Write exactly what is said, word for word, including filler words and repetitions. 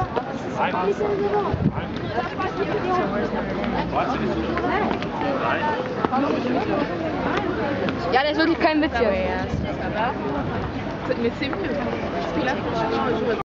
Ja, der ist wirklich kein Witz, Junge. Mit zehn Minuten.